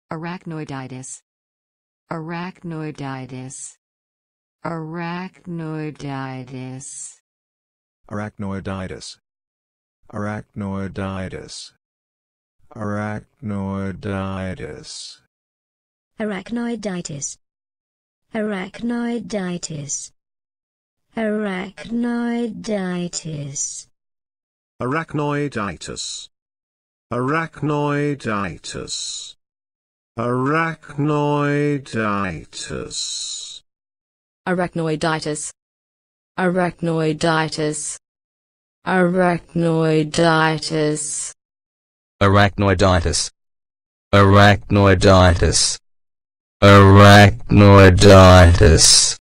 arachnoiditis, arachnoiditis, arachnoiditis, arachnoiditis, arachnoiditis, arachnoiditis, arachnoiditis, arachnoiditis, arachnoiditis, arachnoiditis, arachnoiditis, arachnoiditis, arachnoiditis, arachnoiditis, arachnoiditis, arachnoiditis, arachnoiditis, arachnoiditis.